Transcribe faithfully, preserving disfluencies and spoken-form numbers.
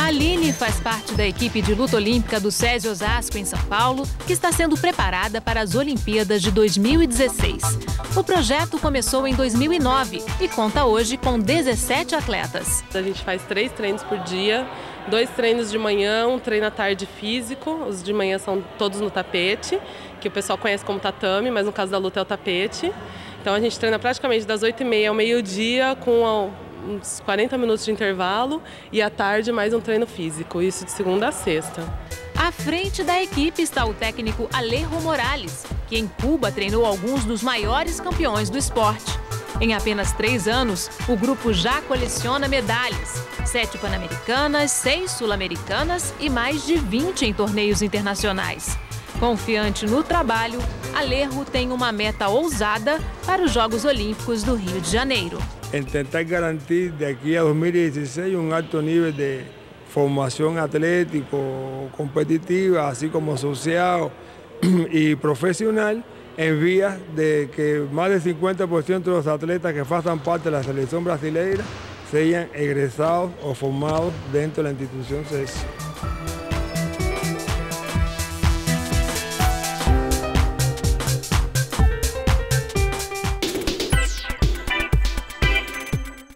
A Aline faz parte da equipe de luta olímpica do SESI Osasco, em São Paulo, que está sendo preparada para as Olimpíadas de dois mil e dezesseis. O projeto começou em dois mil e nove e conta hoje com dezessete atletas. A gente faz três treinos por dia, dois treinos de manhã, um treino à tarde físico. Os de manhã são todos no tapete, que o pessoal conhece como tatame, mas no caso da luta é o tapete. Então a gente treina praticamente das oito e meia ao meio-dia com uns quarenta minutos de intervalo e à tarde mais um treino físico, isso de segunda a sexta. À frente da equipe está o técnico Alejo Morales, que em Cuba treinou alguns dos maiores campeões do esporte. Em apenas três anos, o grupo já coleciona medalhas, sete pan-americanas, seis sul-americanas e mais de vinte em torneios internacionais. Confiante no trabalho, Alejo tem uma meta ousada para os Jogos Olímpicos do Rio de Janeiro. En tentar garantir de aquí a dos mil y dieciséis un alto nivel de formación atlético, competitiva, así como social y profesional, en vías de que más del cincuenta por ciento de los atletas que forman parte de la selección brasileña sean egresados o formados dentro de la institución SESI.